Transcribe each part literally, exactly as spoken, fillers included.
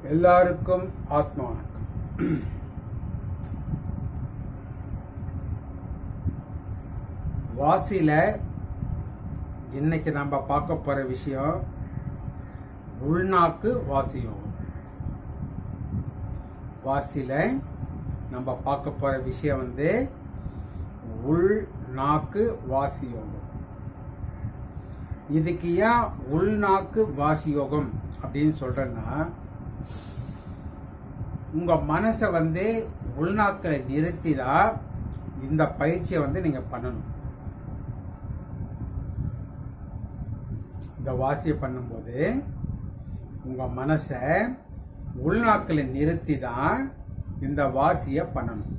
எல்லாருக்கும் ஆத்மா வணக்கம். வாசியில இன்னைக்கு நம்ம பார்க்க போற விஷயம் உள்நாக்கு வாசி யோகம். வாசியில நம்ம பார்க்க போற விஷயம் வந்து உள்நாக்கு வாசி யோகம். இதுக்கு ஏன் உள்நாக்கு வாசி யோகம் அப்படின்னு சொல்றேன்னா, உங்க மனசை வந்து உள்நாக்களை நிறுத்திதான் இந்த பயிற்சியை வந்து நீங்க பண்ணணும். இந்த வாசியை பண்ணும்போது உங்க மனசை உள்நாக்களை நிறுத்தி தான் இந்த வாசியை பண்ணணும்.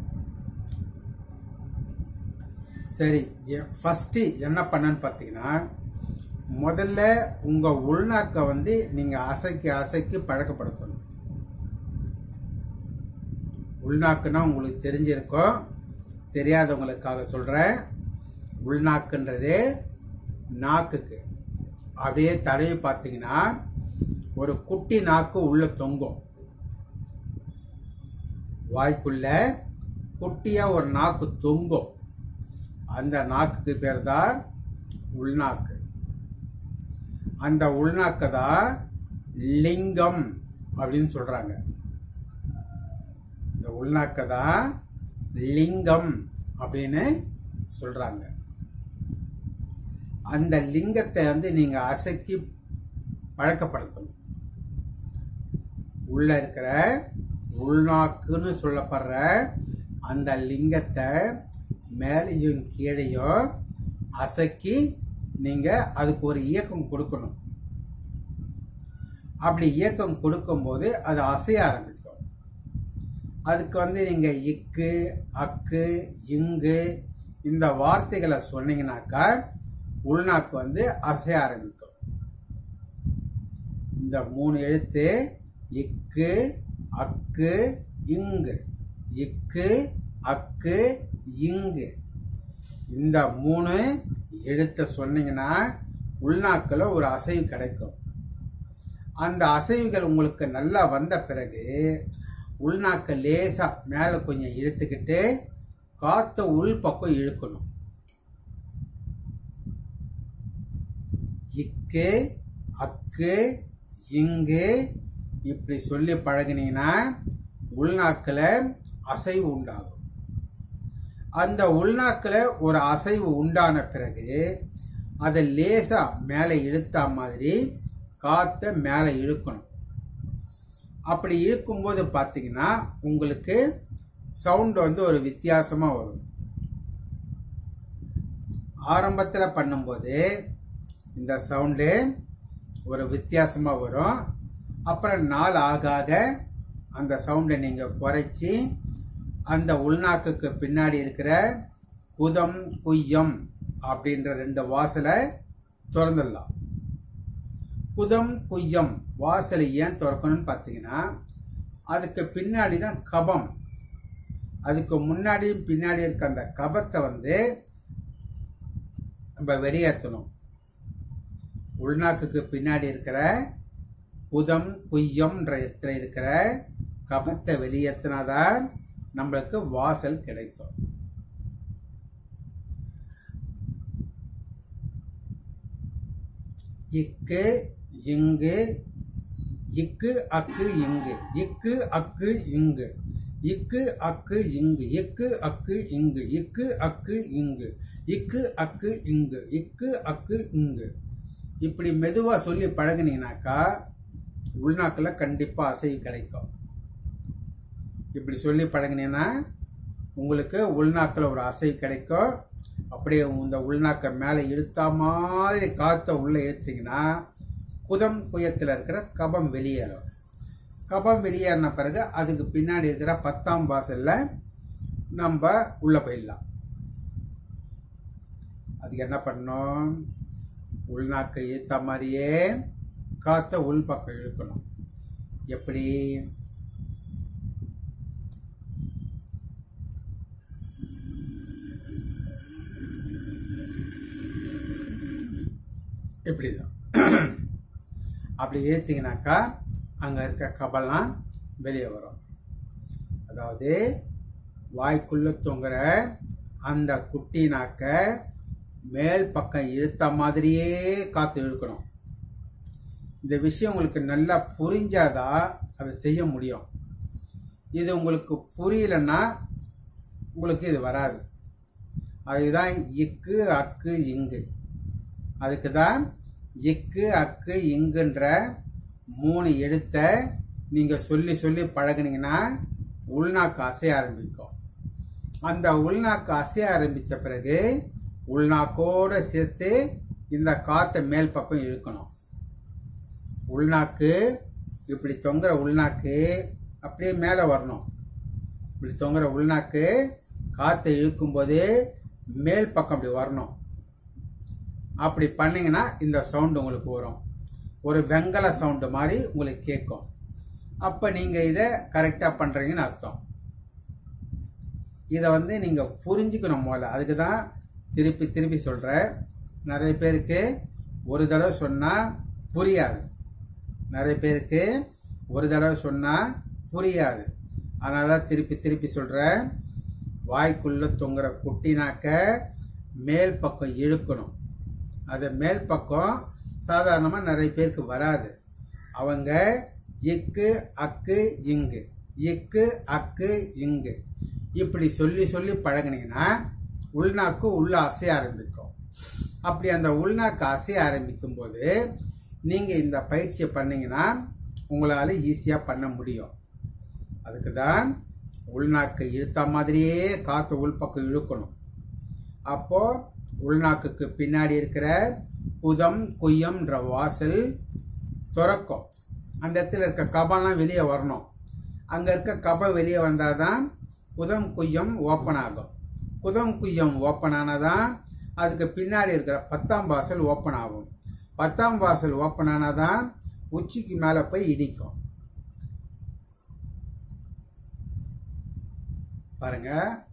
சரி, ஃபர்ஸ்ட் என்ன பண்ணன்னு பார்த்தீங்கன்னா, முதல்ல உங்க உள்நாக்கை வந்து நீங்க அசைக்கு அசைக்கு பழக்கப்படுத்தணும். உள்நாக்குன்னா உங்களுக்கு தெரிஞ்சிருக்கும், தெரியாதவங்களுக்காக சொல்றேன். உள்நாக்குன்றது நாக்குக்கு அப்படியே தடவி பார்த்தீங்கன்னா ஒரு குட்டி நாக்கு உள்ள தொங்கும். வாய்க்குள்ள குட்டியா ஒரு நாக்கு தொங்கும். அந்த நாக்குக்கு பேர் தான் உள்நாக்கு. அந்த உள்நாக்கு தான் லிங்கம் அப்படின்னு சொல்றாங்க. இந்த உள்நாக்கு தான் லிங்கம் அப்படின்னு சொல்றாங்க. அந்த லிங்கத்தை வந்து நீங்க அசைக்கி பழக்கப்படுத்தணும். உள்ள இருக்கிற உள்நாக்குன்னு சொல்லப்படுற அந்த லிங்கத்தை மேலையும் கீழையும் அசைக்கி நீங்க அதுக்கு ஒரு இயக்கம் கொடுக்கணும். அப்படி இயக்கம் கொடுக்கும் போது அது அசைய ஆரம்பிக்கும். அதுக்கு வந்து நீங்க இக்கு, அக்கு, இங்கு இந்த வார்த்தைகளை சொன்னீங்கன்னாக்கா உள்நாக்கு வந்து அசைய ஆரம்பிக்கும். இந்த மூணு எழுத்து இக்கு, அக்கு, இங்கு, இக்கு, அக்கு, இங்கு, இந்த மூணு எழுத்த சொன்னீங்கன்னா உள்நாக்குல ஒரு அசைவு கிடைக்கும். அந்த அசைவுகள் உங்களுக்கு நல்லா வந்த பிறகு உள்நாக்க லேசா மேல கொஞ்சம் இழுத்துக்கிட்டு காத்த உள் பக்கம் இழுக்கணும். இக்கு, அக்கு, இங்கு இப்படி சொல்லி பழகினீங்கன்னா உள்நாக்குல அசைவு உண்டாகும். அந்த உள்நாக்குல ஒரு அசைவு உண்டான பிறகு அதை லேசா மேலே இழுத்தா மாதிரி காத்த மேலே இழுக்கணும். அப்படி இழுக்கும்போது பார்த்தீங்கன்னா உங்களுக்கு சவுண்ட் வந்து ஒரு வித்தியாசமா வரும். ஆரம்பத்தில் பண்ணும்போது இந்த சவுண்டு ஒரு வித்தியாசமா வரும். அப்புறம் நாள் ஆக ஆக அந்த சவுண்டை நீங்க குறைச்சி அந்த உள்நாக்குக்கு பின்னாடி இருக்கிற குதம், குய்யம் அப்படின்ற ரெண்டு வாசலை திறந்துடலாம். குதம், குய்யம் வாசலை ஏன் திறக்கணும்னு பார்த்தீங்கன்னா, அதுக்கு பின்னாடி தான் கபம். அதுக்கு முன்னாடியும் பின்னாடி இருக்க அந்த கபத்தை வந்து நம்ம வெளியேற்றணும். உள்நாக்குக்கு பின்னாடி இருக்கிற குதம், குய்யம்ன்ற இடத்துல இருக்கிற கபத்தை வெளியேற்றினாதான் நம்மளுக்கு வாசல் கிடைக்கும். இக்கு, இங்கு, இக்கு, அக்கு, இங்கு, இக்கு, அக்கு, இங்கு, இக்கு, அக்கு, இங்கு, இக்கு, அக்கு, இங்கு, இக்கு, அக்கு, இங்கு, இக்கு, அக்கு, இங்கு, இக்கு, அக்கு, இங்கு இப்படி மெதுவா சொல்லி பழகினீங்கன்னாக்கா உள்நாக்குல கண்டிப்பா அசைவு கிடைக்கும். இப்படி சொல்லி பழகினீங்கன்னா உங்களுக்கு உள்நாக்குல ஒரு அசைவு கிடைக்கும். அப்படியே இந்த உள்நாக்க மேலே இழுத்தா மாதிரி காத்த உள்ள இழுத்தீங்கன்னா குதம், குயத்தில் இருக்கிற கபம் வெளியேறும். கபம் வெளியேறின பிறகு அதுக்கு பின்னாடி இருக்கிற பத்தாம் வாசல்ல நம்ம உள்ள போயிடலாம். அதுக்கு என்ன பண்ணணும், உள்நாக்க இழுத்த மாதிரியே காத்த உள் பக்கம் இழுக்கணும். எப்படி, இப்படிதான். அப்படி இழுத்தீங்கன்னாக்கா அங்கே இருக்க கபெல்லாம் வெளியே வரும். அதாவது வாய்க்குள்ள தொங்குற அந்த குட்டி நாக்க மேல் பக்கம் இழுத்த மாதிரியே காற்று இழுக்கணும். இந்த விஷயம் உங்களுக்கு நல்லா புரிஞ்சாதான் அதை செய்ய முடியும். இது உங்களுக்கு புரியலன்னா உங்களுக்கு இது வராது. அதுதான் இக்கு அக்கு இங்கு. அதுக்கு தான் இக்கு அக்கு இங்குன்ற மூணு எழுத்த நீங்க சொல்லி சொல்லி பழகுனீங்கன்னா உள்நாக்கு அசைய ஆரம்பிக்கும். அந்த உள்நாக்கு அசைய ஆரம்பிச்ச பிறகு உள்நாக்கோட சேர்த்து இந்த காற்றை மேல் பக்கம் இழுக்கணும். உள்நாக்கு இப்படி தொங்குற உள்நாக்கு அப்படியே மேலே வரணும். இப்படி தொங்குற உள்நாக்கு காற்றை இழுக்கும் போது மேல் பக்கம் அப்படி வரணும். அப்படி பண்ணீங்கன்னா இந்த சவுண்டு உங்களுக்கு வரும். ஒரு வெங்கல சவுண்டு மாதிரி உங்களுக்கு கேட்கும். அப்போ நீங்கள் இதை கரெக்டாக பண்ணுறீங்கன்னு அர்த்தம். இதை வந்து நீங்கள் புரிஞ்சுக்கணும் முதல்ல. அதுக்கு தான் திருப்பி திருப்பி சொல்கிறேன். நிறைய பேருக்கு ஒரு தடவை சொன்னால் புரியாது. நிறைய பேருக்கு ஒரு தடவை சொன்னால் புரியாது. அதனால தான் திருப்பி திருப்பி சொல்கிறேன். வாய்க்குள்ள தொங்குற குட்டினாக்க மேல் பக்கம் இழுக்கணும். அது மேல் பக்கம் சாதாரணமாக நிறைய பேருக்கு வராது. அவங்க இக்கு அக்கு இங்கு இக்கு அக்கு இங்கு இப்படி சொல்லி சொல்லி பழகினீங்கன்னா உள்நாக்கு உள்ள அசைய ஆரம்பிக்கும். அப்படி அந்த உள்நாக்கு அசைய ஆரம்பிக்கும் போது நீங்கள் இந்த பயிற்சியை பண்ணீங்கன்னா உங்களால் ஈஸியாக பண்ண முடியும். அதுக்கு தான் உள்நாக்கு இழுத்த மாதிரியே காற்று உள்பக்கம் இழுக்கணும். அப்போ உள்நாக்குக்கு பின்னாடி இருக்கிற புதம் குய்யம்ன்ற வாசல் திறக்கும். அந்த இடத்துல இருக்க கபம்லாம் வெளியே வரணும். அங்கே இருக்க கபம் வெளியே வந்தாதான் புதம் குய்யம் ஓப்பன் ஆகும். புதம் குய்யம் ஓப்பன் ஆனாதான் அதுக்கு பின்னாடி இருக்கிற பத்தாம் வாசல் ஓப்பன் ஆகும். பத்தாம் வாசல் ஓப்பன் ஆனாதான் உச்சிக்கு மேலே போய் இடிக்கும். பாருங்க.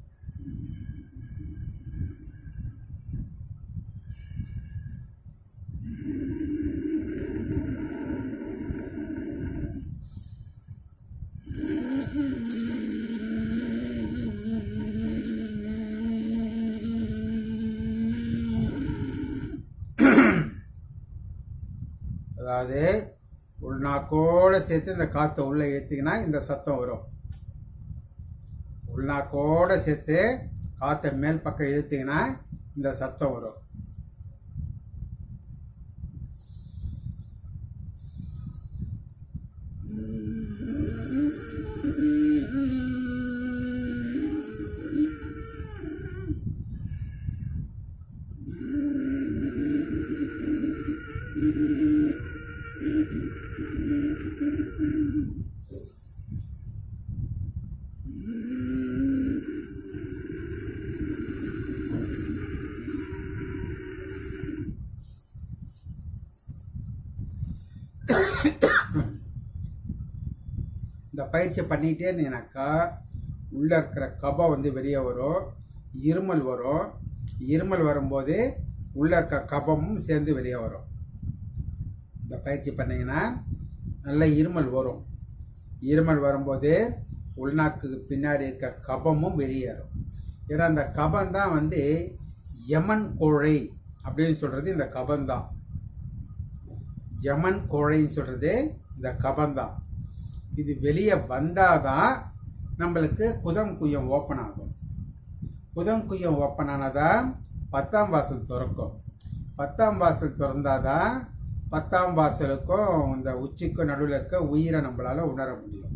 அதாவது உள்நாக்கோட சேர்த்து இந்த காற்றை உள்ள ஏற்றிங்கன்னா இந்த சத்தம் வரும். உள்நாக்கோட சேர்த்து காற்றை மேல் பக்கம் இழுத்தீங்கன்னா இந்த சத்தம் வரும். இந்த பயிற்சி பண்ணிகிட்டே இருந்தீங்கன்னாக்கா உள்ள இருக்கிற கபம் வந்து வெளியே வரும். இருமல் வரும். இருமல் வரும்போது உள்ள இருக்க கபமும் சேர்ந்து வெளியே வரும். இந்த பயிற்சி பண்ணீங்கன்னா நல்ல இருமல் வரும். இருமல் வரும்போது உள்நாக்கு பின்னாடி இருக்க கபமும் வெளியேறும். ஏன்னா அந்த கபம் தான் வந்து யமன் கோழை அப்படின்னு சொல்றது இந்த கபந்தான். யமன் கோழைன்னு சொல்றது இந்த கபந்தான். இது வெளியே வந்தாதான் நம்மளுக்கு குதம் குய்யம் ஓப்பன் ஆகும். குதம் குய்யம் ஓப்பன் ஆனாதான் பத்தாம் வாசல் திறக்கும். பத்தாம் வாசல் திறந்தாதான் பத்தாம் வாசலுக்கும் இந்த உச்சிக்கும் நடுவில் இருக்க உயிரை நம்மளால உணர முடியும்.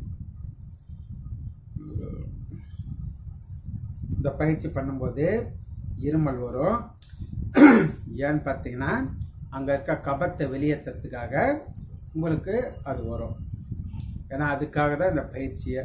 இந்த பயிற்சி பண்ணும்போது இருமல் வரும். ஏன்னு பார்த்தீங்கன்னா அங்கே இருக்க கபத்தை வெளியேற்றத்துக்காக உங்களுக்கு அது வரும். ஏன்னா அதுக்காக தான் இந்த பயிற்சியை.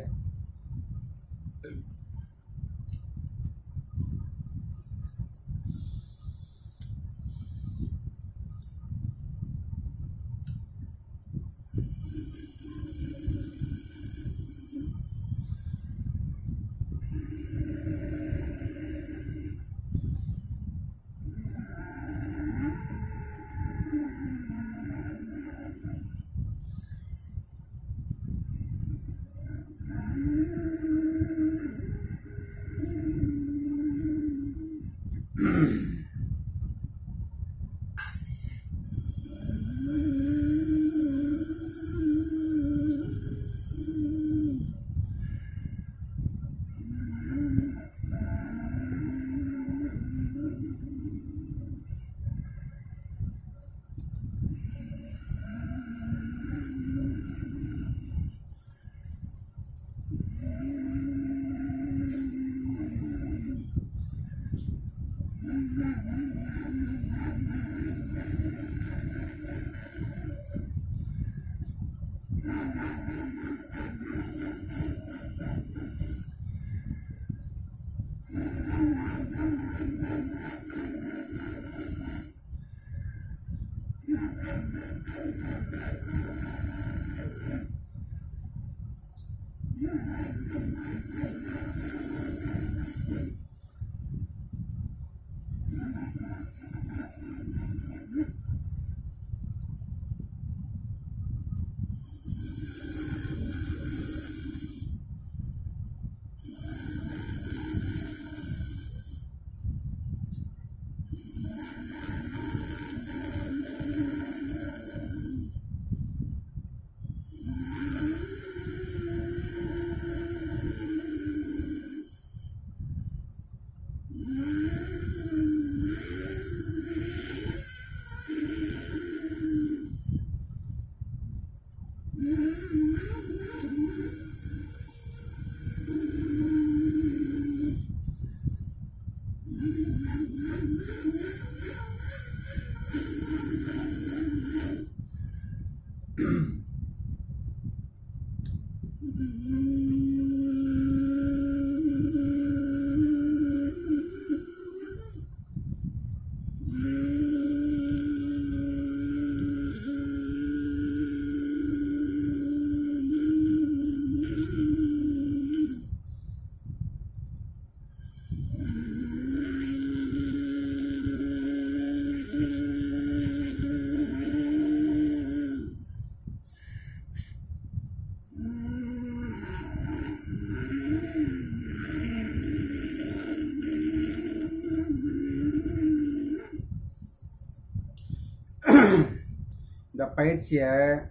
இந்த பயிற்சியை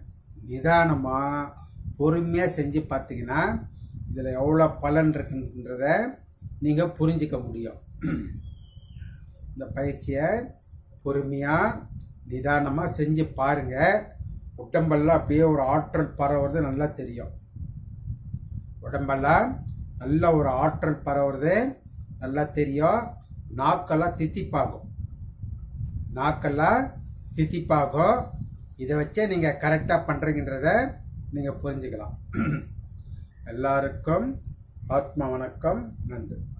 நிதானமாக பொறுமையாக செஞ்சு பார்த்தீங்கன்னா இதில் எவ்வளோ பலன் இருக்குன்றத நீங்கள் புரிஞ்சிக்க முடியும். இந்த பயிற்சியை பொறுமையாக நிதானமாக செஞ்சு பாருங்கள். உடம்பெல்லாம் அப்படியே ஒரு ஆற்றல் பரவுறது நல்லா தெரியும். உடம்பெல்லாம் நல்ல ஒரு ஆற்றல் பரவுறது நல்லா தெரியும். நாக்கெல்லாம் தித்திப்பாகும் நாக்கெல்லாம் தித்திப்பாகும். இதை வச்சே நீங்கள் கரெக்டாக பண்ணுறீங்கன்றத நீங்கள் புரிஞ்சுக்கலாம். எல்லாருக்கும் ஆத்மா வணக்கம். நன்றி.